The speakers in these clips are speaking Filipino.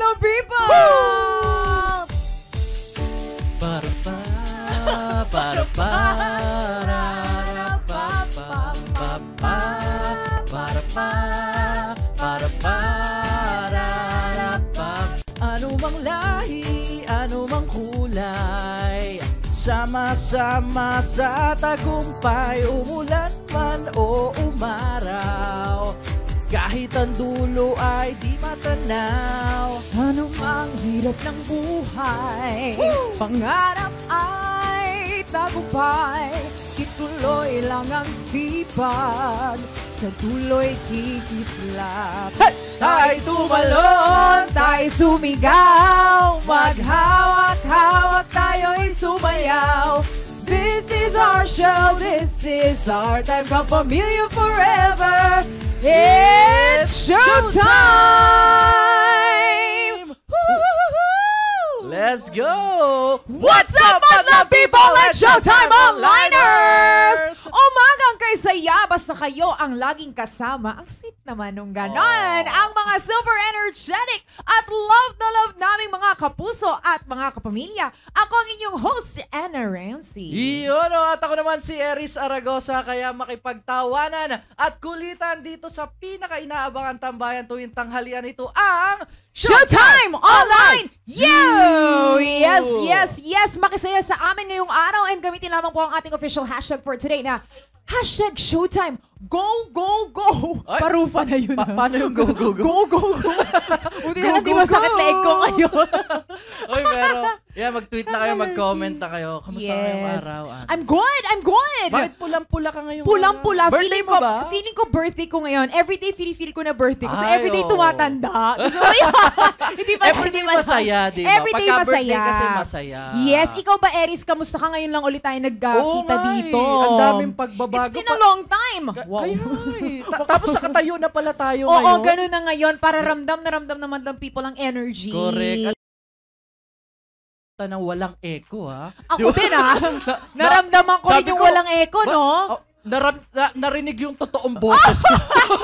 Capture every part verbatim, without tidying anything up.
Madlang People! Para pa, para pa, para pa, para para ano mang lahi, ano mang kulay, sama-sama sa tagumpay, umulan man o umaraw, kahit ang dulo ay di matanaw. Ano mang hirap ng buhay, woo! Pangarap ay tagumpay, ituloy lang ang sipag, sa tuloy kikislap. Hey! Tayo tumalon, tayo sumigaw, maghawak-hawak tayo'y sumayaw. This is our show, this is our time, kapamilya forever. It's showtime! Let's go! What's up, Madlang People? It's Showtime Onliners! Umagang kay saya, basta kayo ang laging kasama. Ang sweet naman nung ganon. Oh. Ang mga super energetic at love na love naming mga kapuso at mga kapamilya. Ako ang inyong host, Anna Rancy. Iyon o, at ako naman si Eris Aragosa, kaya makipagtawanan at kulitan dito sa pinaka-inaabangan tambayan tuwing tanghalian ito ang Showtime Online! You! Yes, yes, yes! Makisaya sa amin ngayong araw and gamitin lamang po ang ating official hashtag for today na hashtag Showtime. Go, go, go! Ay, parufa na yun. Pa paano yung go, go, go? Go, go, go! Buti na hindi masakit leeg ko ngayon. Oy, pero, yeah, mag-tweet na kayo, mag-comment na kayo. Kamusta yes. ngayong araw? Ano? I'm good, I'm good! Bakit pulang-pula ka ngayon? Pulang-pula. Birthday feeling mo ko, ba? Feeling ko birthday ko ngayon. Everyday feel-feel ko na birthday ko. So Ay, everyday oh. tumatanda. So, hindi pa, everyday hindi masaya, di ba? Everyday Pagka masaya. birthday kasi masaya. Yes, ikaw ba, Eris? Kamusta ka ngayon lang ulit tayo nagkakita oh, dito? Ang daming pagbabago. It's been a long time. Ka wow. Kaya, tapos sa katayo na pala tayo Oo, ngayon. Oo, ganun na ngayon. Para ramdam na ramdam naman ng people ang energy. Correct. At ng walang echo, ha? Ako din, ha? Naramdaman ko rin yung ko, walang echo, no? Oh, naram, na, narinig yung totoong boses ko.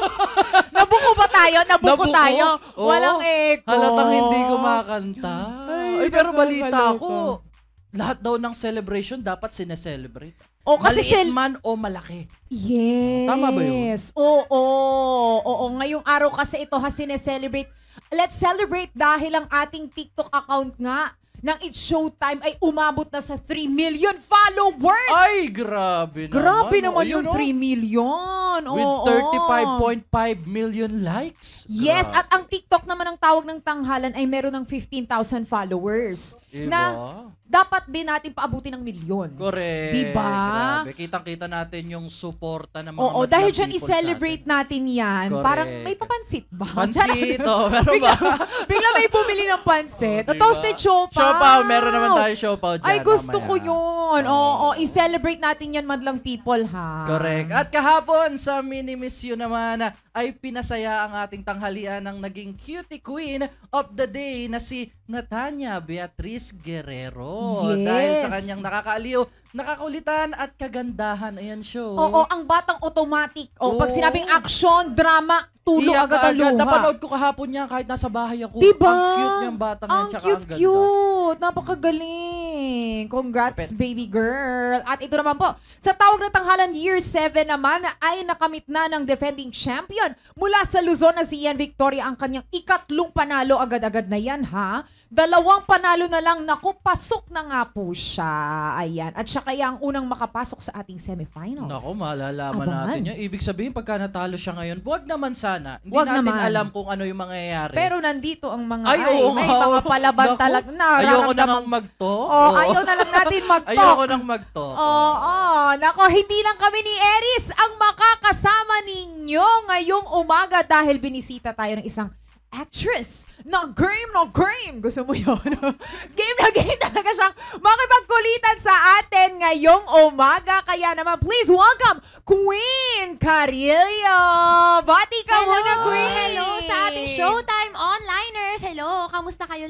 Nabuko ba tayo? Nabuko, Nabuko? tayo? Oo. Walang echo. Halatang hindi kumakanta. Ay, Ay pero balita ko, lahat daw ng celebration dapat sineselebrate. O, kasi maliit man o malaki. Yes. Tama ba yun? Oo. Oo. Oo. Ngayong araw kasi ito ha sineselebrate. Let's celebrate dahil ang ating TikTok account nga ng It's Showtime ay umabot na sa three million followers. Ay, grabe naman. Grabe naman oh, yung three million. With oh, thirty-five point five million likes. Yes, grabe. at ang TikTok naman ang tawag ng tanghalan ay meron ng fifteen thousand followers. Diba? Na dapat din natin paabutin ng milyon. Correct. Diba? Grabe. Kitang-kita natin yung suporta ng mga Oo, dahil dyan i-celebrate natin yan. Correct. Parang may papansit ba? Pansit, oh, meron bigla, ba? bigla may bumili ng pansit. Oh, diba? Toasted siopaw. Siopaw, meron naman tayo siopaw dyan. Ay, gusto mamaya. ko yun. Oo, oh. oh, i-celebrate natin yan, madlang people, ha? Correct. At kahapon sa Mini Miss You naman, ay pinasaya ang ating tanghalian ng naging cutie queen of the day na si Natanya Beatriz Guerrero. Yes. Dahil sa kanyang nakakaaliw, nakakulitan at kagandahan. Ayan show. Oo, ang batang automatic. O, oh, pag sinabing action, drama, tulo Iyak agad ang luha. Napanood ko kahapon niya kahit nasa bahay ako. Diba? Ang cute niyang batang yan. Ang Tsaka cute, ang ganda. cute. Napakagaling. Congrats, Pet. baby girl. At ito naman po, sa tawag na tanghalan year seven naman ay nakamit na ng defending champion mula sa Luzon na si Ian Victoria ang kanyang ikatlong panalo agad-agad na yan, ha? Dalawang panalo na lang, naku, pasok na nga po siya. Ayan. At siya kaya ang unang makapasok sa ating semifinals. Naku, malalaman Abangan. natin yan. Ibig sabihin, pagka natalo siya ngayon, huwag naman sana. Hindi Wag natin naman. alam kung ano yung mangyayari. Pero nandito ang mga ay, ay, oo, may nga. mga palaban talaga na. Ayoko na nang mag-talk. Oh, ayaw na lang natin mag-talk. Ayoko nang mag-talk. Oo, oh, nako, hindi lang kami ni Eris ang makakasama ninyo ngayong umaga dahil binisita tayo ng isang actress na game na game. Gusto mo yun? Game na game talaga siyang makipagkulitan sa atin ngayong umaga. Kaya naman, please welcome Queen Carillo. Bati ka hello, muna, Queen. Hello sa ating Showtime Onliners. Hello, kamusta kayo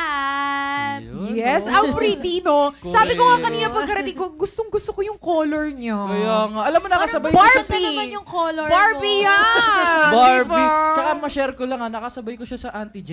lahat? Yun, Yes, no? ang pretty, no? Sabi ko nga Correct. kanina pagkarating ko, gustong gusto ko yung color niya. Kaya nga. Alam mo, nakasabay ko Barbie. siya Barbie naman yung color Barbie mo. yan! Barbie. Diba? Tsaka ma-share ko lang ha, nakasabay ko siya sa Auntie Jen.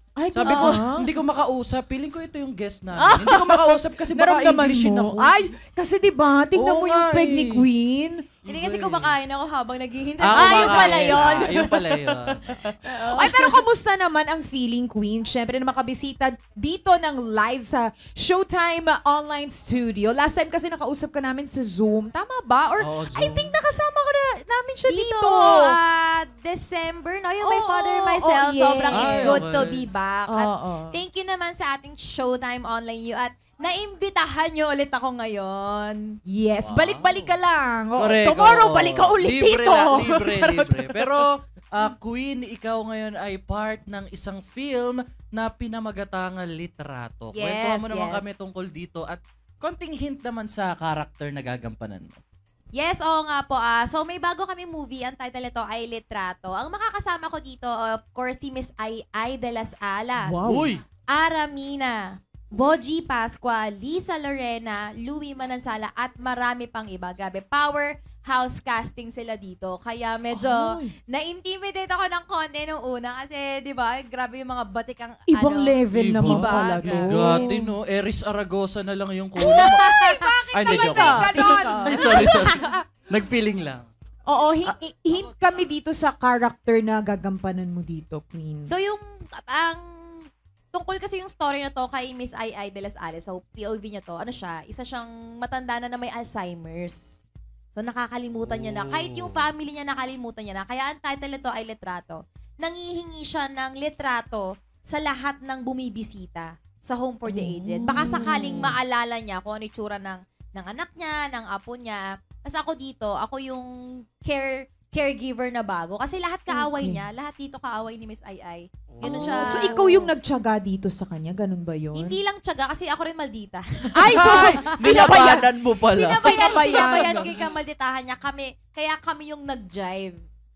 Ay, Sabi ko, ah. hindi ko makausap. Feeling ko ito yung guest namin. Hindi ko makausap kasi baka Naramdaman Englishin mo? ako. Ay, kasi diba, tignan Oo mo yung nga peg ni eh. Queen. Hindi kasi kumakain ako habang naghihintay. Ah, Ah, yun kumakain. pala yun. Ah, yun pala yun. Ay, pero kamusta naman ang feeling, Queen? Siyempre na makabisita dito ng live sa Showtime Online Studio. Last time kasi nakausap ka namin sa Zoom. Tama ba? Or Oo, I Zoom. think nakasama ka na, namin siya dito. Dito, ah, December, no? Yung My Oo, Father, oo, Myself. yes. Sobrang it's Ay, good okay. to be back. At Oo. thank you naman sa ating Showtime Online You at naimbitahan nyo ulit ako ngayon. Yes, Wow. balik-balik ka lang. Oo, Correct, tomorrow, oo. balik ka ulit libre dito. La, libre, libre. Pero, ah, Queen, ikaw ngayon ay part ng isang film na pinamagatangan litrato. Yes, Kwentuhan mo naman yes. kami tungkol dito at konting hint naman sa character na gagampanan mo. Yes, oo nga po. Ah, so may bago kami movie. Ang title nito ay Litrato. Ang makakasama ko dito, of course, si Miss Ai Ai de las Alas. Wow. Uy! Aramina, Boji Pascua, Lisa Lorena, Louie Manansala, at marami pang iba. Grabe, powerhouse casting sila dito. Kaya medyo Ay. na-intimidate ako ng konti nung una kasi, di ba, grabe yung mga batikang Ibang ano. level Iba. naman Iba. pala to. Gati, no? Eris Aragosa na lang yung kulang. Ay, hindi, joke. Ikaw, lang. ikaw. Ay, sorry, sorry. Nagpiling lang. Oo, hi- hi- hint kami dito sa character na gagampanan mo dito, Queen. So yung, at ang, tungkol kasi yung story na to kay Miss Ai Ai de las Alas, so P O V niya to, ano siya, isa siyang matanda na na may Alzheimer's. So nakakalimutan niya na, kahit yung family niya nakalimutan niya na, kaya ang title nito ay Litrato. Nangihingi siya ng litrato sa lahat ng bumibisita sa Home for the Aged. Baka sakaling maalala niya kung ano yung tsura ng, ng anak niya, ng apo niya. Tapos ako dito, ako yung care caregiver na bago. Kasi lahat kaaway Okay. niya, lahat dito kaaway ni Miss Ai Ai. Oh, Ganun siya. So ikaw yung nagtiyaga dito sa kanya, ganun ba yun? Hindi lang tiyaga kasi ako rin maldita. Ay, so, sinabayan. Nilabanan mo pala. Sinabayan, Sinabayan. sinabayan ko yung kamalditahan niya. Kami, kaya kami yung nag-jive.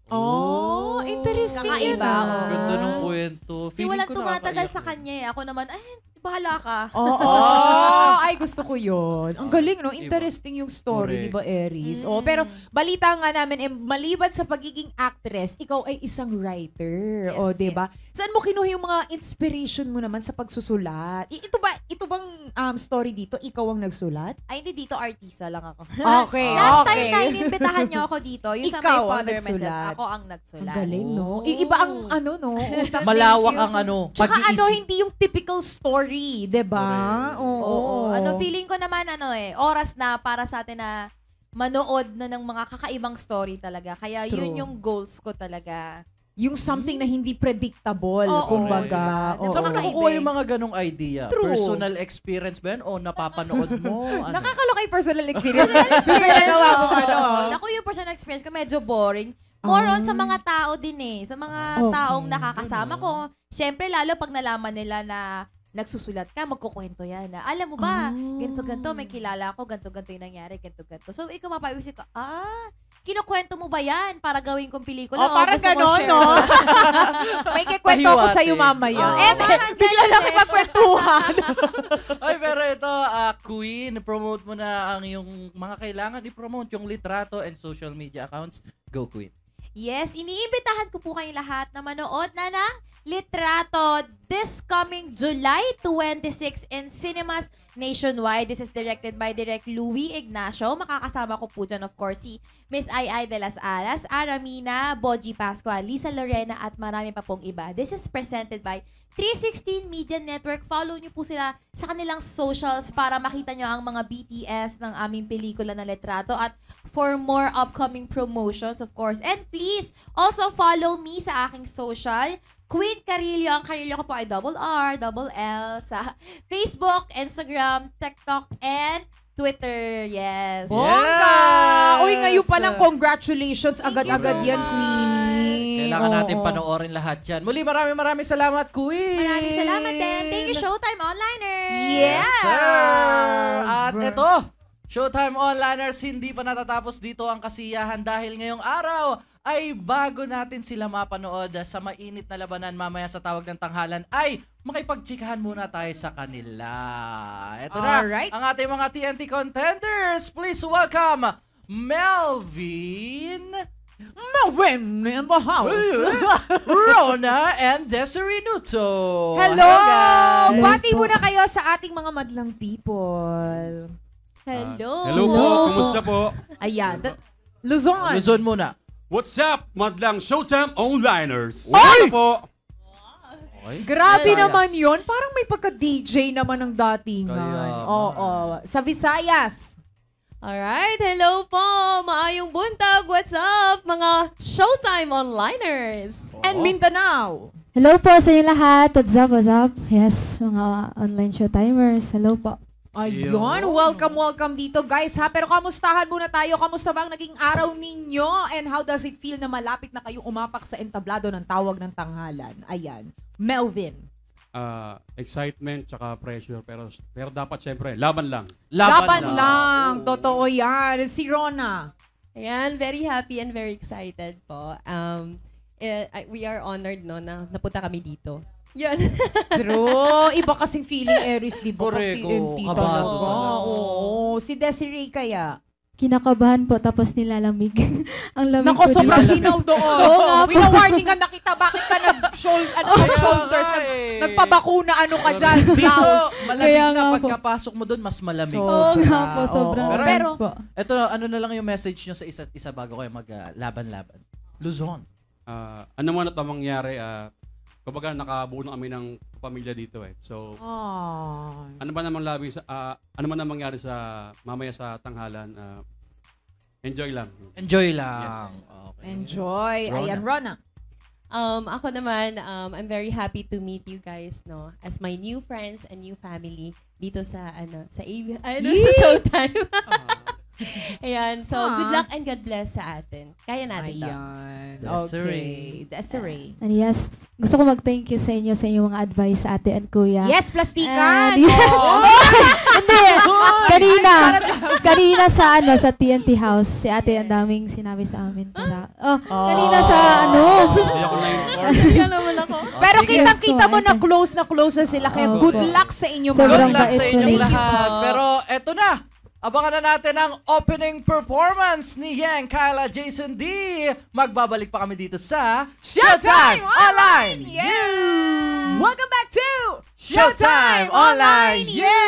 Oh, interesting Kakaiba, yan, ah. oh. Ganda ng kwento. Kasi Feeling walang ko tumatagal nakakaiyak sa na. kanya eh. Ako naman, ay, bahala ka. Oo. Ay, gusto ko yun. Ang galing, no? Interesting yung story, di Correct. ba, Aries? Mm. Oh, pero balita nga namin, eh, maliban sa pagiging actress, ikaw ay isang writer. Yes, O, di ba? yes. Saan mo kinuha yung mga inspiration mo naman sa pagsusulat? I- ito ba, ito bang um, story dito, ikaw ang nagsulat? Ay, hindi dito artista lang ako. Okay, Last okay. time na inimbitahan niyo ako dito, yung sa Ikaw My ang Father, nagsulat. Myself, ako ang Ang nagsulat. galing, no? Oh. I- iba ang, ano, no? Utak. Malawak Thank you. ang ano, Tsaka pag-iisip. ano, hindi yung typical story, di ba? Correct. Oo. Oo. Ano, feeling ko naman, ano eh, oras na para sa atin na manood na ng mga kakaibang story talaga. Kaya yun True. yung goals ko talaga. Yung something na hindi predictable, Oo, kumbaga. diba? Oo. Saan ka Kakaiba nakukuha eh. yung mga ganong idea? True. Personal experience ba yan o napapanood mo? ano? Nakakaloka yung personal experience. Personal na nawa mo, ano. Ako yung personal experience ko medyo boring. More on Ah. sa mga tao din eh. Sa mga Okay. taong nakakasama ko. Siyempre, lalo pag nalaman nila na nagsusulat ka, magkukwento yan. Na, alam mo ba, Ah. ganito-ganto, may kilala ako, ganito-ganto yung nangyari, ganito-ganto. So, ikaw mapaisip ka, ah, kinukwento mo ba yan para gawin kong pelikula? Oh, parang gusto mo gano'n, share no? mo? May kikwento ako Pahiwati. sa'yo mamaya. Oo, eh, parang bigla ganun lang eh. kipagkwentuhan. Ay, pero ito, ah, Queen, promote mo na ang yung mga kailangan i-promote, yung litrato and social media accounts. Go, Queen. Yes, iniimbitahan ko po kayong lahat na manood na ng Litrato this coming July twenty-sixth in cinemas nationwide. This is directed by Direct Louie Ignacio. Makakasama ko po dyan, of course, si Miss Ai Ai de las Alas, Aramina, Boji Pascua, Lisa Lorena, at marami pa pong iba. This is presented by three sixteen Media Network. Follow niyo po sila sa kanilang socials para makita niyo ang mga B T S ng aming pelikula na Litrato at for more upcoming promotions, of course. And please, also follow me sa aking social, Queen Carillo. Ang Carillo ko po ay double R, double L sa Facebook, Instagram, TikTok, and Twitter. Yes. Oh. Bongga! Yes! Uy, ngayon pa lang, congratulations. Thank Agad-agad you so yan, much. Queenie. Kailangan Oo. natin panoorin lahat yan. Muli, maraming maraming salamat, Queen! Maraming salamat din. Thank you, Showtime Onliners. Yes, Sir! At ito, Showtime Onliners, hindi pa natatapos dito ang kasiyahan dahil ngayong araw ay bago natin sila mapanood sa mainit na labanan mamaya sa tawag ng tanghalan ay makipagtsikahan muna tayo sa kanila. Ito na, Alright. ang ating mga T N T contenders. Please welcome Melvin Melvin in the house. Rona and Desiree Nuto. Hello! guys. Bati muna kayo sa ating mga madlang people. Hello. Ah, hello po, kumusta po? Ayan. da- Luzon. Luzon muna. What's up, madlang Showtime Onliners? Ay! Ano po? Okay. Grabe Visayas. naman yon. Parang may pagka-D J naman ng datingan. Kaya Oo. Sa Visayas. Alright, hello po! Maayong buntag! What's up, mga Showtime Onliners? And Mindanao. Hello po sa inyo lahat. What's up, what's up? Yes, mga online showtimers. Hello po. Ayun. Yun. Welcome, welcome dito guys ha. Pero kamustahan muna tayo. Kamusta ba ang naging araw ninyo? And how does it feel na malapit na kayong umapak sa entablado ng tawag ng tanghalan? Ayan. Melvin. Ah, excitement tsaka pressure pero pero dapat syempre laban lang. Laban, lang. Totoo yan. Si Rona. Ayan, very happy and very excited po. Um, eh, I- we are honored no, na napunta kami dito. Yan. True. Iba kasing feeling, Aries, di ba? Correct, Ka-T N T oo. Kabado talaga. talaga. Oo. Si Desiree kaya. Kinakabahan po tapos nilalamig. Ang lamig Nako, po sobrang dito. hinaw doon. Oo nga po. Wina-warningan na kita. Bakit ka nag-shoulder, ano, Kaya shoulders, nga nag, eh. nagpabakuna, ano ka dyan? Dito, Blouse. malamig Kaya na nga po. pagkapasok mo doon, mas malamig. So- Oo nga po, Oo. sobrang Pero- lamig po. Ito, ano na lang yung message nyo sa isa't isa bago kayo mag-laban-laban. Luzon. Ah, ano man at ang mangyari, ah, kumbaga nakabuo na kami ng pamilya dito eh. So, Oh. ano ba namang labi sa ah, ano man ang mangyari sa mamaya sa tanghalan, ah, enjoy lang. Enjoy lang. Yes. Okay. Enjoy. Rona. Ayan, Rona. Um, ako naman, um, I'm very happy to meet you guys, no, as my new friends and new family dito sa ano sa A B, ano, sa Yee! Showtime. Ah, Ayan, so Ah. good luck and God bless sa atin. Kaya natin to. Ayan. Desiree. Okay. Desiree. And yes, gusto ko mag-thank you sa inyo sa inyong mga advice sa ate and kuya. Yes, plastikan. And- Oo. Hindi, kanina, kanina sa ano, sa T N T House, si ate ang daming sinabi sa amin. Para, oh, kanina sa ano. Hindi ako na-inform. Kaya naman ako. Pero Sige. kitang-kita mo Ate. na close na close na sila. Kaya Oo good po. luck sa inyo Sobrang Good mga. luck sa bait inyong po. lahat. Pero eto na. Abangan na natin ang opening performance ni Yang, Kyla, Jason D. Magbabalik pa kami dito sa Showtime Online! Yeah! You! Welcome back to Showtime Online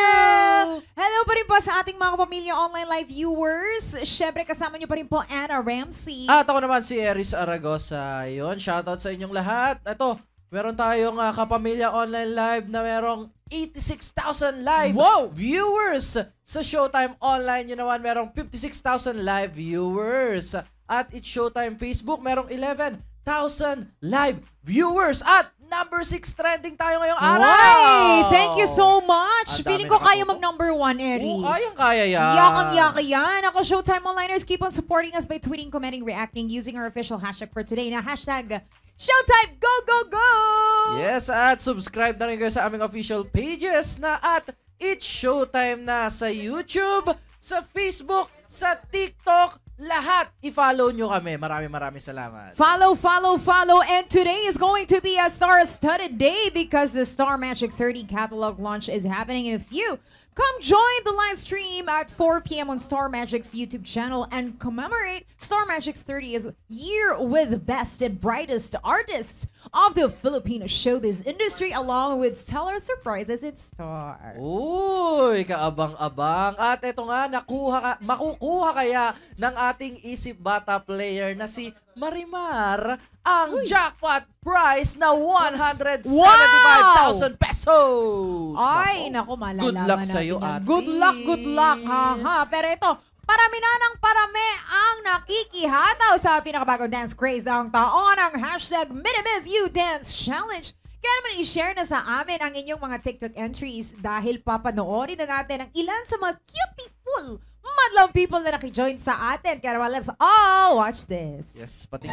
You! Hello pa rin po sa ating mga pamilya online live viewers. Siyempre kasama niyo pa rin po Anna Ramsey. At ako naman si Eris Aragosa. Yun, shoutout sa inyong lahat. Ito, meron tayong ah, kapamilya online live na merong eighty-six thousand live Wow! viewers. Sa Showtime Online, yun naman, merong fifty-six thousand live viewers. At It's Showtime Facebook, merong eleven thousand live viewers. At number six trending tayo ngayong araw. Ay, thank you so much. Ang dami Feeling ko kaya nakatutok. mag number one, Aries. Oo, kayang kaya yan. Yakang yaka yan. Ako, Showtime Onliners, keep on supporting us by tweeting, commenting, reacting using our official hashtag for today na hashtag Showtime Go Go Go! Yes, at subscribe na rin kayo sa aming official pages na at It's Showtime na sa YouTube, sa Facebook, sa TikTok, lahat. I-follow nyo kami. Maraming maraming salamat. Follow, follow, follow. And today is going to be a star-studded day because the Star Magic thirty catalog launch is happening in a few. Come join the live stream at four p m on Star Magic's YouTube channel and commemorate Star Magic's thirtieth year with the best and brightest artists of the Filipino showbiz industry along with stellar surprises in store. Uy, kaabang-abang. At ito nga, nakuha ka, makukuha kaya ng ating isip bata player na si Marimar ang jackpot prize na one hundred seventy-five thousand pesos. Ay, Nako. naku, malalaman Good luck natin sa'yo, yan. ate. Good luck, good luck. Ha, ha. Pero ito, parami na ng parami ang nakikihataw sa pinakabagong dance craze ng taon, ang hashtag Minimiz You Dance Challenge. Kaya naman i-share na sa amin ang inyong mga TikTok entries dahil papanoorin na natin ang ilan sa mga cutie-full madlang people na nakijoin sa atin. Kaya naman, let's all watch this. Yes, pati.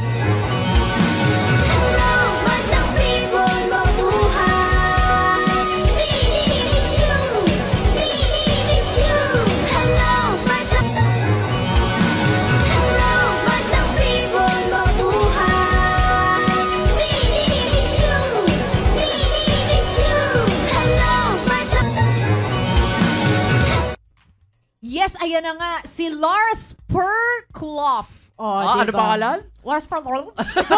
Hello, madlang people, mabuhay. Minimiss you, minimiss you. Hello, madlang Hello, madlang people, mabuhay. Minimiss you, minimiss you. Hello, madlang Yes, ayan na nga, si Lars Perkloff. Oh, Ah, ano diba? pangalan? What's problem?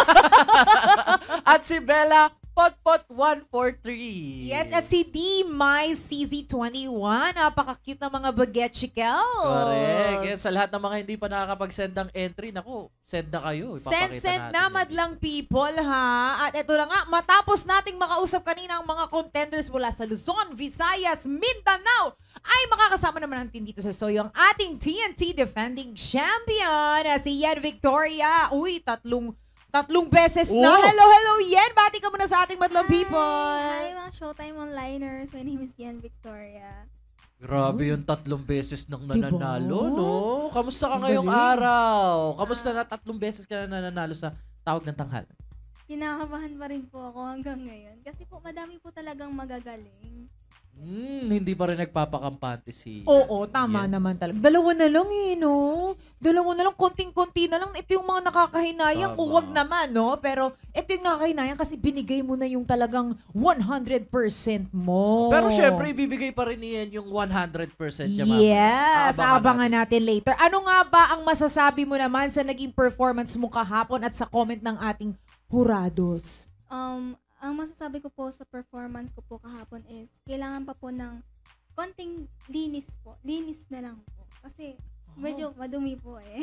At si Bella Potpot one four three. Yes, at si D My C Z twenty-one. Napaka-cute ng mga bagetsicals. Correct. Yes, sa lahat ng mga hindi pa nakakapag-send ng entry, naku, send na kayo. Send, Ipapakita send natin na yan. madlang people, ha? At ito na nga, matapos nating makausap kanina ang mga contenders mula sa Luzon, Visayas, Mindanao, ay makakasama naman natin dito sa Soyo ang ating T N T defending champion, na si Yen Victoria. Uy, tatlong tatlong beses na. Oh! Hello, hello, Yen! Bati ka muna sa ating madlang people. Hi, mga Showtime Onliners. My name is Yan Victoria. Grabe yung tatlong beses nang Diba? nananalo, no? Kamusta ka Ang ngayong galing. araw? Kamusta na tatlong beses ka na nananalo sa tawag ng tanghalan? Kinakabahan pa rin po ako hanggang ngayon. Kasi po, madami po talagang magagaling. Hmm, hindi pa rin nagpapakampante si... Oo, tama Yen. naman talaga. Dalawa na lang eh, no? Dalawa na lang, konting-konti na lang. Ito yung mga nakakahinayang, Tama. uwag naman, no? Pero ito yung nakakahinayang kasi binigay mo na yung talagang one hundred percent mo. Pero syempre, ibibigay pa rin niyan yung one hundred percent niya, ma'am. Yes, Aabangan abangan natin later. Ano nga ba ang masasabi mo naman sa naging performance mo kahapon at sa comment ng ating hurados? Um, ang masasabi ko po sa performance ko po kahapon is, kailangan pa po ng konting linis po. Linis na lang po. Kasi medyo madumi po eh.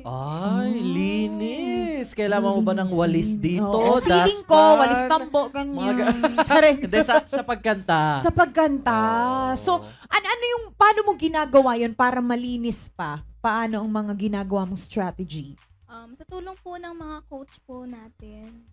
Ay, linis. Kailangan mo ba ng walis dito? Oo, feeling ko, dustpan? walis tambo, Mga ganyan. ga- Tari. Hindi, sa, sa pagkanta. Sa pagkanta. Oo. So, an ano yung, paano mo ginagawa yun para malinis pa? Paano ang mga ginagawa mong strategy? Um, sa tulong po ng mga coach po natin.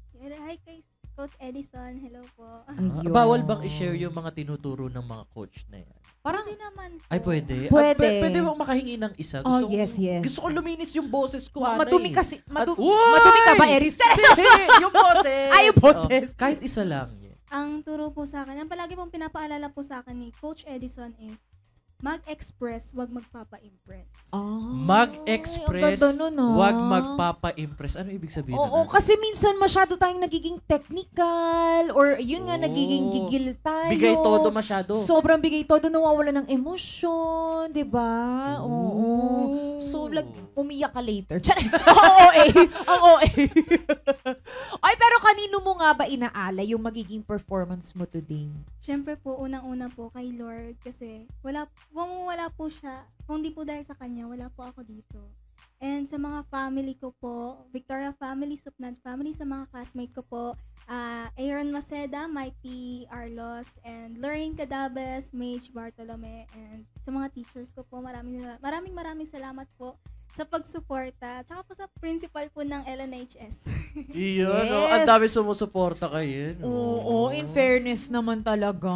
Hi kay Coach Edison. Hello po. Ah, Ayun. bawal bang i-share yung mga tinuturo ng mga coach na yan? Parang, Hindi naman po. Ay, pwede. Pwede. At pwe- pwede bang makahingi ng isa? Oh, Gusto yes, ko, yes. Gusto ko luminis yung boses ko, Ana, madumi eh. kasi, madu- At- Uy! madumi ka ba, Eris? Hindi, yung boses. Ay, yung boses. Oh, kahit isa lang. Ang turo po sa akin, ang palagi pong pinapaalala po sa akin ni Coach Edison is, mag-express, wag magpapa-impress. Oh, Mag-express, ang ganda nun, ah. wag magpapa-impress. Ano ibig sabihin Oo, nun? kasi minsan masyado tayong nagiging technical or yun nga, Oh. nagiging gigil tayo. Bigay todo masyado. Sobrang bigay todo, nawawala ng emosyon, di ba? Oo. Oh. So, like, umiyak ka later. Tiyan, ang O A. Ang O A. Ay, pero kanino mo nga ba inaala yung magiging performance mo today? Siyempre po, unang-una po kay Lord kasi wala, kung wala po siya, kung di po dahil sa kanya, wala po ako dito. And sa mga family ko po, Victoria family, Supnad family, sa mga classmate ko po, uh, Aaron Maceda, Mikey Arlos, and Lorraine Cadabes, Mage Bartolome, and sa mga teachers ko po, maraming maraming maraming salamat po sa pagsuporta. Tsaka po sa principal po ng L N H S. Iyon, Yes. oh, ang dami sumusuporta kayo. Oo, in fairness naman talaga.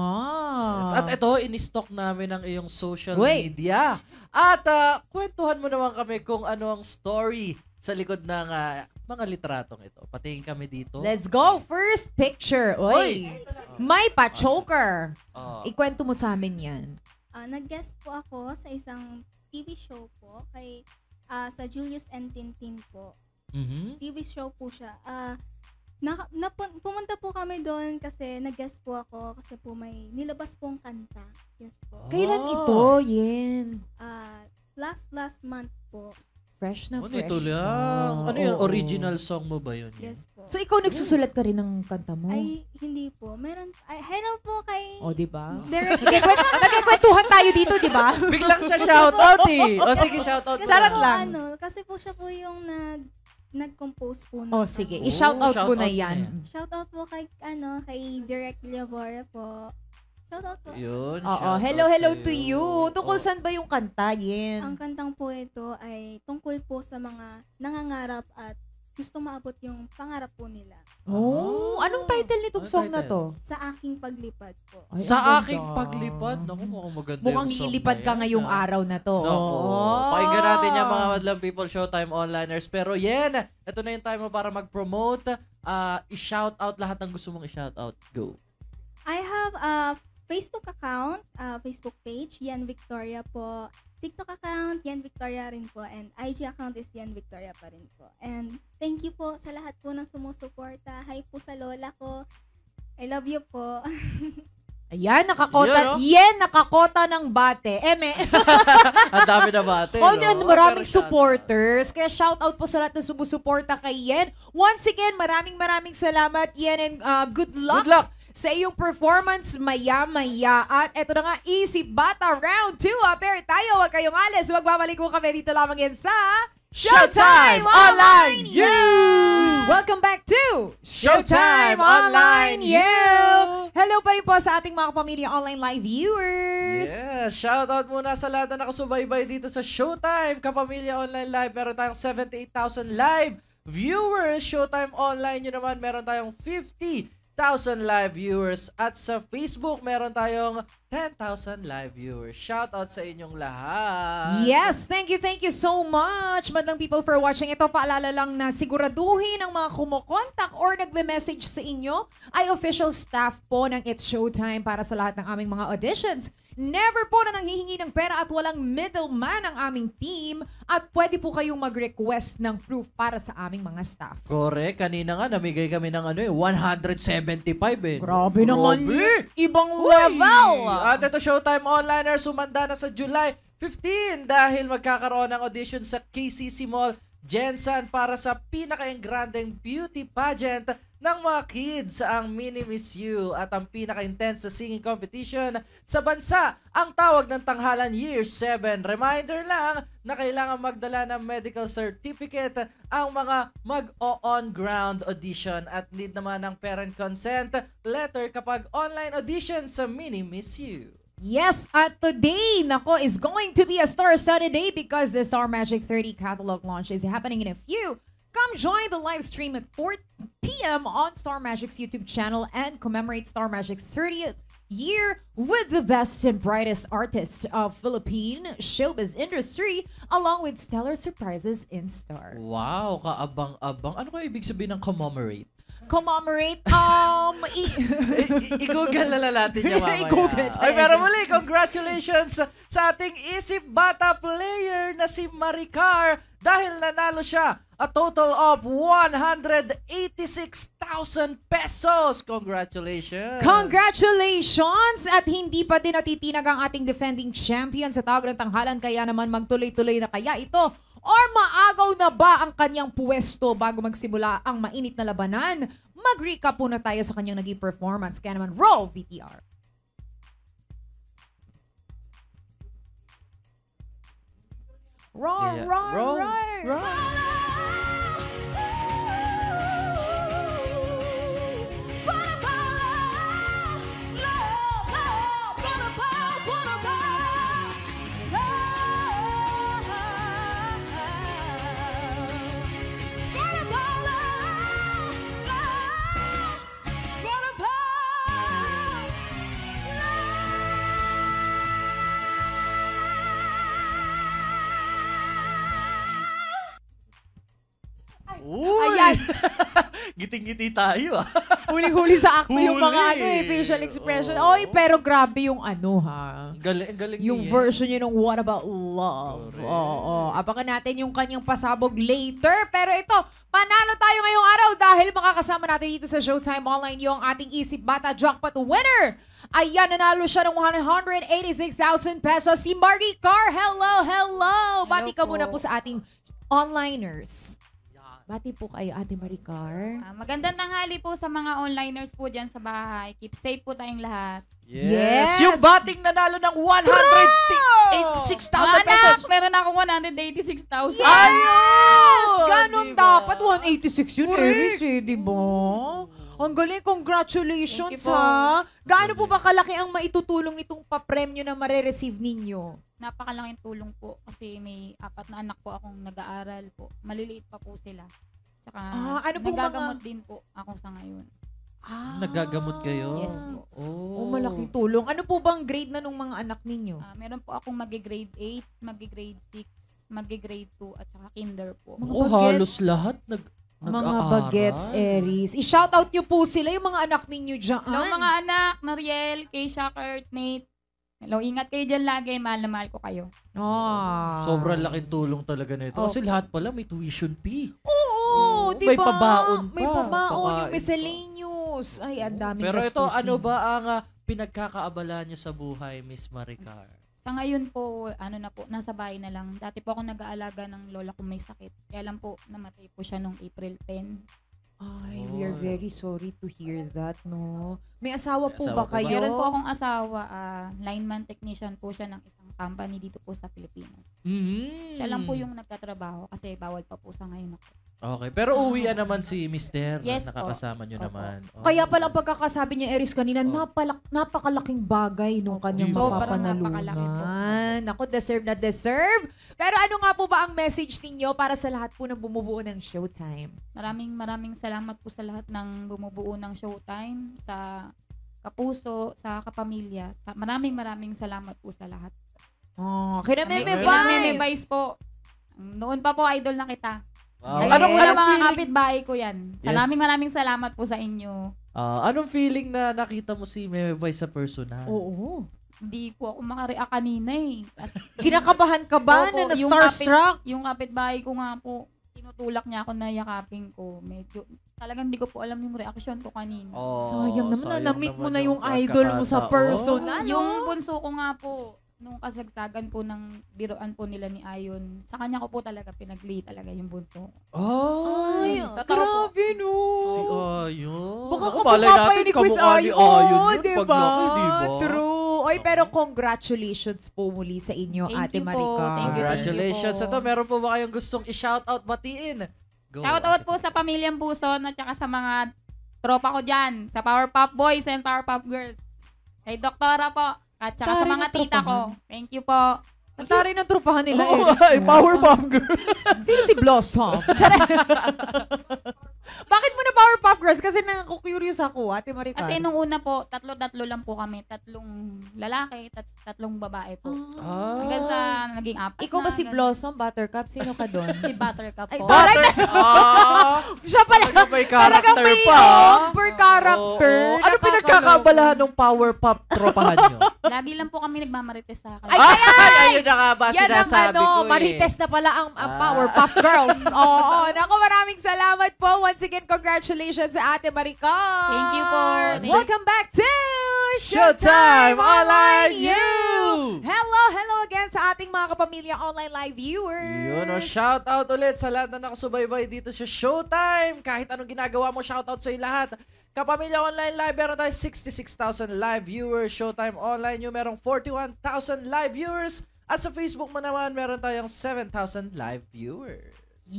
At ito, in-stock namin ang iyong social Wait. media. At ah, kwentuhan mo naman kami kung ano ang story sa likod ng ah, mga litratong ito. Patingin kami dito. Let's go! First picture. Oy! May pa-choker. Oh. Ikwento mo sa amin yan. Ah, nag-guest po ako sa isang T V show po kay ah, sa Julius and Tintin po. Mhm. T V show po siya. Ah, na, napun- pumunta po kami doon kasi nag-guest po ako kasi po may nilabas pong kanta. Yes po. Kailan Oh. ito? Yen. Ah, last last month po. Fresh na Ano fresh. ito lang? na. Ano yun? Oo. Original song mo ba yun? Yes po. So, ikaw nagsusulat ka rin ng kanta mo? Ay, hindi po. Meron, ay, hello po kay O, di ba? Derek. Nagkikwent- Nagkikwentuhan tayo dito, di ba? Biglang siya shoutout eh. O sige, shoutout mo. Kasi Charot po, lang. Ano, kasi po siya po yung nag nag-compose po. ng O, sige. kanta. I-shout out ko shoutout na mo na yan. Shoutout po kay, ano, kay Direk Liavora po. Shoutout po. Yun, Oo. shoutout Hello, hello sa'yo. to you. Tungkol Oh. saan ba yung kanta, Ang Yen? kantang po ito ay tungkol po sa mga nangangarap at gusto maabot yung pangarap po nila. Oh, anong title nitong Anong song na title? to? Sa aking paglipad po. Ay, Sa ang ganda. aking paglipad, naku, mukhang maganda Mukhang yung song lilipad na ka yan, ngayong ah. araw na to. Naku, Oo. pakinggan natin yan mga Madlang People Showtime Onliners. Pero yan, ito na yung time mo para mag-promote. ah, i-shout out lahat ng gusto mong i-shout out. Go. I have a Facebook account, a Facebook page, Yan Victoria po. TikTok account, Yan Victoria rin po. And I G account is Yan Victoria pa rin po. And thank you po sa lahat po ng sumusuporta. Hi po sa lola ko. I love you po. Ayan, nakakota. Yun, no? Yen, nakakota ng bate. Eme. Ang dami na bate. Oh, no? yan, maraming Pero shout supporters. Kaya shout out po sa lahat na sumusuporta kay Yen. Once again, maraming maraming salamat, Yen, and uh, good luck. Good luck. Sa iyong performance, maya-maya. At eto na nga, Isip Bata Round two. Appear tayo, huwag kayong alis. Magbabalik ko kami dito lamang yan sa Showtime Online U! Welcome back to Showtime Online U! Hello pa rin po sa ating mga kapamilya online live viewers. Yeah, shoutout muna sa lahat na nakasubaybay dito sa Showtime Kapamilya Online Live. Meron tayong seventy-eight thousand live viewers. Showtime Online yun naman, meron tayong fifty thousand live viewers. At sa Facebook, meron tayong ten thousand live viewers. Shoutout sa inyong lahat. Yes, thank you, thank you so much, madlang people, for watching. Ito, paalala lang na siguraduhin ang mga kumukontak or nagme-message sa inyo ay official staff po ng It's Showtime para sa lahat ng aming mga auditions. Never po na nanghihingi ng pera at walang middleman ang aming team at pwede po kayong mag-request ng proof para sa aming mga staff. Correct. Kanina nga, namigay kami ng ano eh, one hundred seventy-five eh. Grabe naman. Grabe. Ibang Uy! level. At ito, Showtime Onliners, sumanda na sa July fifteenth dahil magkakaroon ng audition sa K C C Mall Jensen para sa pinaka-engrandeng beauty pageant ng mga kids ang Mini Miss You at ang pinaka-intense na singing competition sa bansa. Ang tawag ng tanghalan Year seven. Reminder lang na kailangan magdala ng medical certificate ang mga mag-o-on-ground audition at need naman ng parent consent letter kapag online audition sa Mini Miss You. Yes, at today, nako, is going to be a star-studded day because the Star Magic thirty catalog launch is happening in a few. Come join the live stream at four p m on Star Magic's YouTube channel and commemorate Star Magic's thirtieth year with the best and brightest artists of Philippine showbiz industry along with stellar surprises in Star. Wow, kaabang-abang. Ano kaya ibig sabihin ng commemorate? Commemorate, um, i- I- i- I-google na lang natin niya mamaya. I-google. Ay, pero muli, congratulations sa ating Isip Bata player na si Maricar dahil nanalo siya a total of one hundred eighty-six thousand pesos. Congratulations! Congratulations! At hindi pa din natitinag ang ating defending champion sa tawag ng tanghalan, kaya naman magtuloy-tuloy na kaya ito or maagaw na ba ang kanyang puwesto bago magsimula ang mainit na labanan? Mag-recap muna tayo sa kanyang naging performance. Kaya naman, roll V T R. Roar, Yeah. roar, Roll, roar. roll. Uy! Ayan. Giting-giti tayo ah. Huling-huli sa acto yung mga Huli. ano eh, facial expression. Oo. Oy, pero grabe yung ano ha. Galing, galing Yung niya. version yun ng What About Love. Correct. Oo. Abangan natin yung kanyang pasabog later. Pero ito, panalo tayo ngayong araw dahil makakasama natin dito sa Showtime Online yung ating Isip Bata Jackpot winner. Ayan, nanalo siya ng one hundred eighty-six thousand pesos. Si Maricar, hello, hello! Bati ka po. muna po sa ating onliners. Bati po kayo, Ate Maricar. Ah, magandang tanghali po sa mga onliners po dyan sa bahay. Keep safe po tayong lahat. Yes! Yes! Yung bating nanalo ng one hundred eighty-six thousand Mga pesos! anak, meron akong one hundred eighty-six thousand. Yes! Ganon Diba? dapat. one eighty-six yun, Correct. Aries eh, di ba? Ang galing, congratulations Thank you po. ha. Gaano po ba kalaki ang maitutulong nitong papremyo na mare-receive ninyo? Napakalaking tulong po kasi may apat na anak po akong nag-aaral po. Maliliit pa po sila. Tsaka Ah, ano pong nagagamot mga- din po ako sa ngayon. Ah, Nagagamot kayo? Yes po. Oh, Oh, malaking tulong. Ano po bang grade na nung mga anak ninyo? Ah, meron po akong magi-grade eight, magi-grade six, magi-grade two, at saka kinder po. Mga Oh, bagets. halos lahat nag Mga nag-aaral. bagets, Aries. I-shoutout nyo po sila, yung mga anak ninyo dyan. Hello mga anak, Noriel, Keisha, Kurt, Nate. Hello, ingat kayo dyan lagi. Mahal na mahal ko kayo. Ah. Sobrang laking tulong talaga nito. Kasi Okay. lahat pala may tuition fee. Oo, di ba? May pabaon May pa. pabaon, Pakain yung pa. miscellaneous. Ay, ang daming Pero ito, gastusin. ano ba ang ah, pinagkakaabala nyo sa buhay, Miss Maricar? Sa ngayon po, ano na po, nasa bahay na lang. Dati po ako nag-aalaga ng lola ko may sakit. Kaya lang po, namatay po siya nung April tenth. Ay, we are Oh. very sorry to hear that, no? May asawa po May ba asawa po ba? kayo? Meron po akong asawa, ah, lineman technician po siya ng isang company dito po sa Pilipinas. Mm-hmm. Siya lang po yung nagtatrabaho kasi bawal pa po sa ngayon ako. Okay, pero uwian naman si Mister Yes po. nakakasama nyo Opo. naman. Oh. Kaya pala ang pagkakasabi niya, Eris, kanina, Oh. napalak, napakalaking bagay nung kanyang Sobrang mapapanalunan. napakalaki Naku, deserve na deserve. Pero ano nga po ba ang message ninyo para sa lahat po ng bumubuo ng Showtime? Maraming maraming salamat po sa lahat ng bumubuo ng Showtime, sa kapuso, sa kapamilya. Sa, maraming maraming salamat po sa lahat. Oh, kina Meme Meme Kailan Vice. Meme Vice po. Noon pa po, idol na kita. Wow. Ayun, Anong, una anong mga feeling? kapitbahay ko yan. Yes. Maraming maraming salamat po sa inyo. Ah, anong feeling na nakita mo si Meme Vice sa personal? Oo. Hindi po ako makareact kanina eh. As- Kinakabahan ka ba Opo, na yung na-starstruck? Yung kapitbahay ko nga po, tinutulak niya ako na yakapin ko. Medyo, talagang hindi ko po alam yung reaction ko kanina. Oh, Sayang naman na na-meet mo na yung yung idol mo sa pagkakataon. personal. Yung bunso ko nga po, nung kasagsagan po ng biroan po nila ni Ayon, sa kanya ko po talaga pinagli talaga yung bunso. Ay, Totoo po. grabe no. Si Ayon. Baka Ako, ka malay bumapay natin ni Quiz kamukha ni Ayon, Ayon yun di pag ba? laki, di ba? True. Oy, pero congratulations po muli sa inyo, Thank Ate you po. Maricar. Thank you, Congratulations. thank you po. Ito, meron po ba kayong gustong i-shoutout, batiin? Go. Shoutout po sa pamilyang Buson at saka sa mga tropa ko dyan, sa Powerpuff Boys and Powerpuff Girls. Kay Doktora po, at saka sa Tari mga ng tita ko. tropahan. Thank you po. Ang tari ng trupahan nila, Oh, Eris. ay, mo. Powerpuff Girl. Sino si Blossom? Charet. Bakit mo na Powerpuff Girls? Kasi naku-curious ako, Ate Maricar. Kasi nung una po, tatlo-tatlo lang po kami. Tatlong lalaki, tat tatlong babae po. Ah. Hanggang sa naging apat Ikaw ba na, si ganun. Blossom, Buttercup? Sino ka doon? Si Buttercup Ay, po. Taray Butter. Ah. Siya pala. Talaga may Talagang character may pa. oh, per character. Oo. Ano Nakakaloka. pinagkakabalahan ng Powerpuff tropahan nyo? Lagi lang po kami nagmamarites sa Ay, kanya. Ay, ayun na nga ba Yan ang sinasabi ano, ko eh. marites na pala ang, ang Ah. Powerpuff Girls. Oo, naku, maraming salamat po. Once again, congratulations sa Ate Maricar. Thank you po. Welcome back to Showtime Online You. You! Hello, hello again sa ating mga kapamilya online live viewers. Yun o, shout out ulit sa lahat na nakasubaybay dito sa Showtime. Kahit anong ginagawa mo, shout out sa iyo lahat. Kapamilya Online Live, meron tayo sixty-six thousand live viewers. Showtime Online You, merong forty-one thousand live viewers. At sa Facebook mo naman, meron tayong seven thousand live viewers.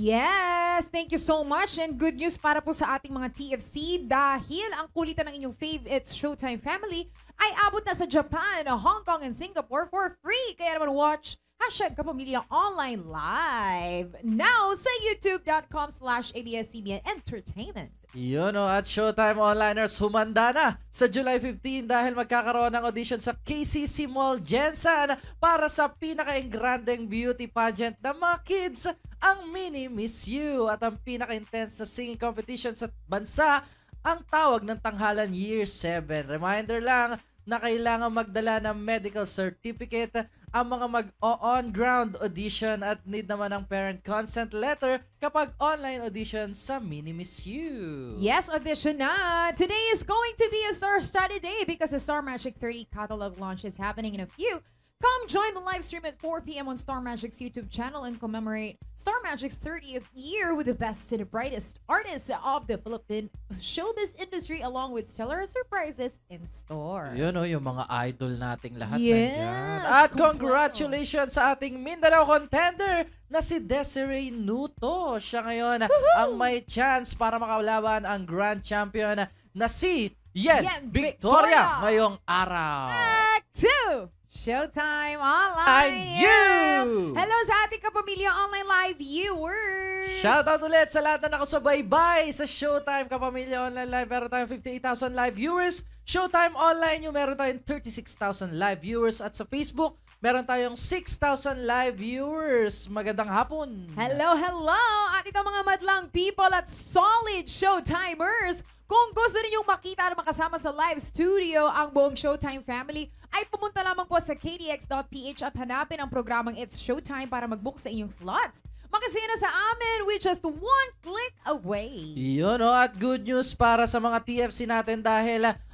Yes! Thank you so much. And good news para po sa ating mga T F C dahil ang kulitan ng inyong fave It's Showtime family ay abot na sa Japan, Hong Kong, and Singapore for free. Kaya naman watch hashtag Kapamilya Online Live now sa youtube.com slash ABS-C B N Entertainment. Yun o, at Showtime Onliners humanda na sa July fifteenth dahil magkakaroon ng audition sa K C C Mall Jensen para sa pinaka-engrandeng beauty pageant ng mga kids, ang Mini Miss You. At ang pinaka-intense na singing competition sa bansa, ang tawag ng tanghalan Year seven. Reminder lang na kailangan magdala ng medical certificate ang mga mag-on-ground audition at need naman ng parent consent letter kapag online audition sa Mini Miss You. Yes, audition na! Today is going to be a star-studded day because the Star Magic thirty catalog launch is happening in a few. Come join the live stream at four p m on Star Magic's YouTube channel and commemorate Star Magic's thirtieth year with the best and the brightest artists of the Philippine showbiz industry along with stellar surprises in store. Yun o, yung mga idol nating lahat Yes, nandyan. At kompleto. congratulations sa ating Mindanao contender na si Desiree Nuto. Siya ngayon ang may chance para makalaban ang grand champion na si Yen, Yen Victoria, Victoria. ngayong araw. Act two! Showtime Online And you! Hello sa ating kapamilya online live viewers! Shoutout ulit sa lahat na nakasubaybay sa Showtime Kapamilya Online Live. Meron tayong fifty-eight thousand live viewers. Showtime Online yung meron tayong thirty-six thousand live viewers. At sa Facebook, meron tayong six thousand live viewers. Magandang hapon. Hello, hello! At ito mga madlang people at solid Showtimers! Kung gusto ninyong makita at makasama sa live studio ang buong Showtime family, ay pumunta lamang po sa k d x dot p h at hanapin ang programang It's Showtime para mag-book sa inyong slots. Makasaya na sa amin with just one click away. Yun o, at good news para sa mga T F C natin dahil ah,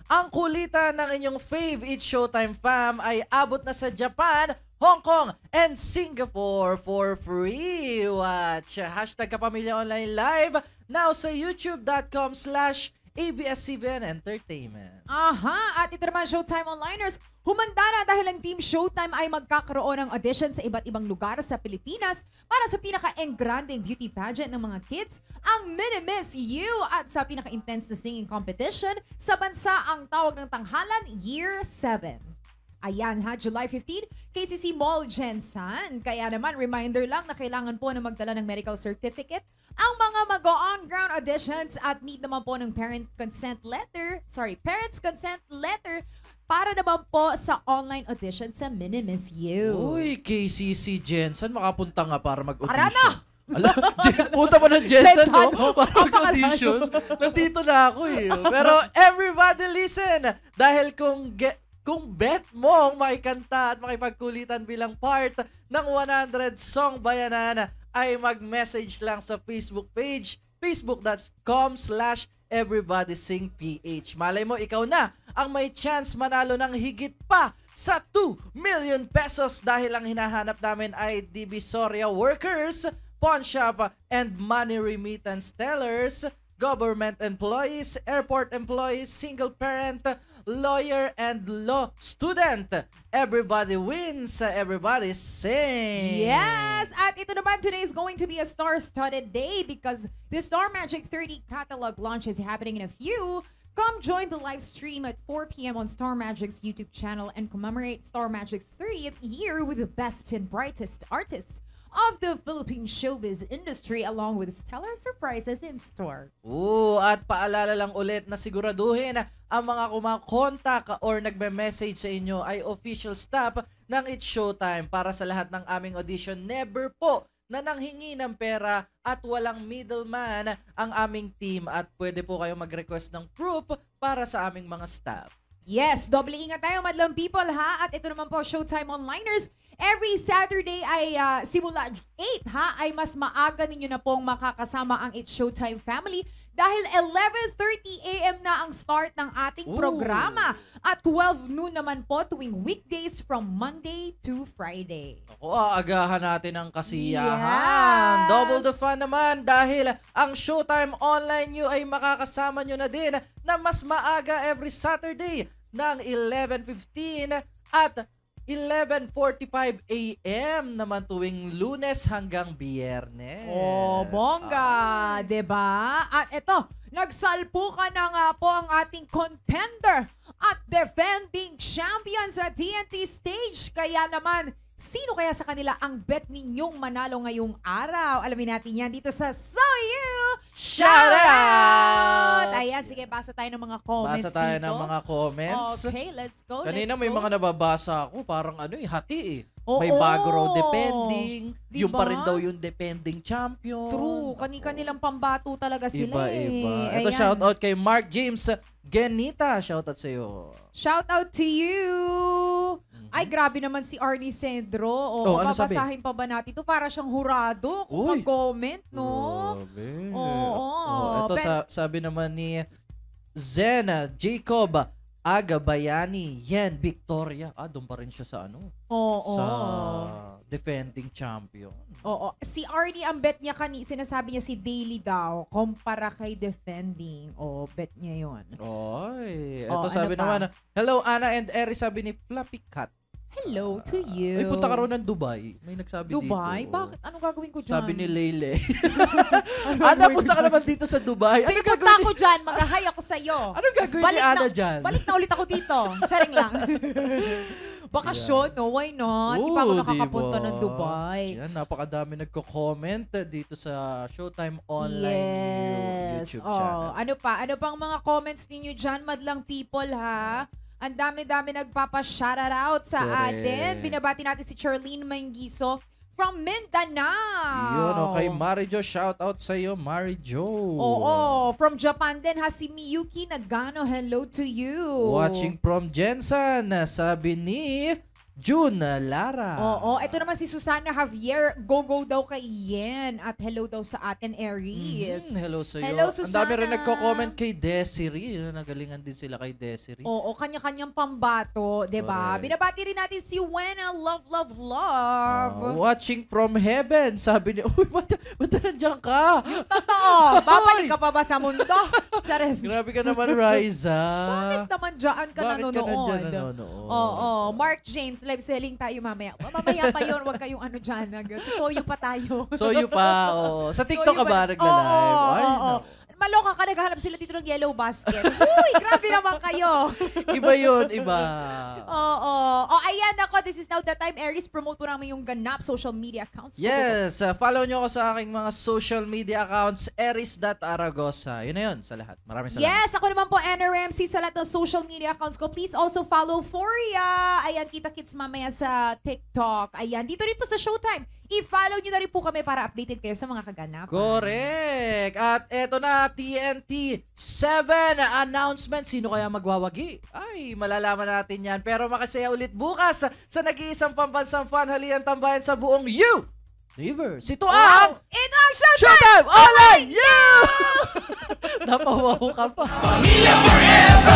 ang kulitan ng inyong fave It's Showtime fam ay abot na sa Japan, Hong Kong, and Singapore for free. Watch hashtag Kapamilya Online Live now sa youtube.com slash ABS-C B N Entertainment. Aha! At ito naman, Showtime Onliners, humanda na dahil ang Team Showtime ay magkakaroon ng audition sa iba't ibang lugar sa Pilipinas para sa pinaka-engranding beauty pageant ng mga kids, ang Mini-Miss You, at sa pinaka-intense na singing competition sa bansa ang tawag ng tanghalan Year seven. Ayan ha, July fifteenth, K C C Mall, Jensen. Kaya naman, reminder lang na kailangan po na magdala ng medical certificate ang mga mag-on-ground auditions at need naman po ng parent consent letter, sorry, parents consent letter para naman po sa online audition sa Mini-Miss You. Uy, K C C Jensen, makapunta nga para mag-audition. Tara na! Ala, Jen- punta pa ng Jensen, Jensen, no? Para mag-audition. Nandito na ako eh. Pero everybody listen! Dahil kung ge- kung bet mong makikanta at makipagkulitan bilang part ng one hundred Song Bayanan, ay mag-message lang sa Facebook page, facebook.com slash everybodysingph. Malay mo, ikaw na ang may chance manalo ng higit pa sa two million pesos dahil ang hinahanap namin ay Divisoria workers, pawn shop, and money remittance tellers, government employees, airport employees, single parent, lawyer, and law student. Everybody wins, everybody sing. Yes! At ito naman, today is going to be a star-studded day because the Star Magic thirty catalog launch is happening in a few. Come join the live stream at four p.m. on Star Magic's YouTube channel and commemorate Star Magic's thirtieth year with the best and brightest artists of the Philippine showbiz industry along with stellar surprises in store. Oo, at paalala lang ulit na siguraduhin ang mga kumakontak or nagme-message sa inyo ay official staff ng It's Showtime para sa lahat ng aming audition. Never po na nanghingi ng pera at walang middleman ang aming team at pwede po kayo mag-request ng proof para sa aming mga staff. Yes, doble ingat tayo, madlang people ha. At ito naman po, Showtime Onliners, every Saturday ay uh, simula eight ha, ay mas maaga ninyo na pong makakasama ang It's Showtime family dahil eleven thirty a.m. na ang start ng ating Ooh. programa at twelve noon naman po tuwing weekdays from Monday to Friday. Ako, aagahan natin ang kasiyahan. Yes! Double the fun naman dahil ang Showtime Online Nyo ay makakasama nyo na din na mas maaga every Saturday ng eleven fifteen at eleven forty-five a.m. naman tuwing Lunes hanggang Biyernes. Oh, bongga, 'di ba? At ito, nagsalpukan na nga po ang ating contender at defending champion sa T N T stage. Kaya naman, sino kaya sa kanila ang bet ninyong manalo ngayong araw? Alamin natin yan dito sa So You Shoutout! Ayan, sige, basa tayo ng mga comments Basa tayo dito. ng mga comments. Okay, let's go, Kanina let's may go. mga nababasa ako, parang ano eh, hati eh. Oo. May bago raw defending, Diba? yung pa rin daw yung defending champion. True, kani-kanilang pambato talaga sila eh. Iba-iba. Ito, Ayan. shoutout kay Mark James Genita. Shoutout sa'yo. Shout out to you! Ay, grabe naman si Arnie Sendro. O, Oh, ano sabi? babasahin pa ba natin ito? Para siyang hurado kung Uy. mag-comment, no? Grabe. Oo. Oh, ito, Pero- sa, sabi naman ni Zena Jacob Agabayani Yen Victoria. Ah, doon pa rin siya sa ano? Oo. Sa defending champion. Oo. Si Arnie, ang bet niya kani, sinasabi niya si Daily daw, kumpara kay defending. O, bet niya yon. Oy, ito Oh, sabi ano pa? naman, hello Anna and Eri, sabi ni Fluffy Cat. Hello to you. Ay, punta ka raw ng Dubai. May nagsabi Dubai? dito. Bakit? Anong gagawin ko dyan? Sabi ni Leyle. Ana, punta ka naman dito sa Dubai. Sige, Ano punta gagawin ako ni- dyan. Mag-hi ako sa'yo. Anong gagawin Balik ni Ana na- dyan? Balik na ulit ako dito. Charing lang. Bakasyon, no? Why not? Di pa ako Oo, nakakapunta diba? ng Dubai. Yan, napakadami nagko-comment dito sa Showtime Online Yes. YouTube Oh, channel. ano pa? Ano pang mga comments ninyo dyan, madlang people, ha? Ang dami-dami nagpapa-shoutout sa Correct. atin. Binabati natin si Charlene Mangiso from Mindanao. Yun, okay. Marijo, shout out sa iyo, Marijo. Oo, from Japan din ha, si Miyuki Nagano, hello to you. Watching from Jensen, sabi ni June Lara. Oo, ito naman si Susana Javier, go-go daw kay Yen at hello daw sa atin, Aries. Mhm, hello sa'yo. Hello, Ang dami rin Susana. nagko-comment kay Desiree. Yun, nagalingan din sila kay Desiree. Oo, kanya-kanyang pambato, 'di ba? Correct. Binabati rin natin si Wena, love, love, love. Ah, watching from heaven. Sabi niya, uy, ba't, ba't nandiyan ka? Totoo, babalik ka pa ba sa mundo? Chares. Grabe ka naman, Riza. Bakit naman dyan ka Bakit nanonood? ka nandyan nanonood? Oo, Mark James, live selling tayo mamaya. Mamaya pa yun, wag kayong ano dyan. Susoyo pa tayo. Soyo pa, oo. Sa TikTok Soyo ka ba pa- nagla-live? Oo, Ay, oo, oo. no. Maloka ka, naghahanap sila dito ng yellow basket. Uy, grabe naman kayo. Iba yun, iba. Oo. Oh, ayan ako. This is now the time. Aries, promote mo namin yung ganap social media accounts. Go, go, go. Yes, uh, follow nyo ako sa aking mga social media accounts, aries dot aragosa. Yun na yun sa lahat. Maraming salamat. Yes, ako naman po, Anna Ramsey, sa lahat ng social media accounts ko. Please also follow Foria. Ayan, kita-kits mamaya sa TikTok. Ayan, dito rin po sa Showtime. I-follow nyo na rin po kami para updated kayo sa mga kaganapan. Correct. At eto na, T N T seven announcement. Sino kaya magwawagi? Ay, malalaman natin yan. Pero makasaya ulit bukas sa nag-iisang pambansang fanhalian tambayan sa buong universe. Ito ang Ito ang Showtime! Showtime Online! You! Napawaw ka pa. Pamilya forever!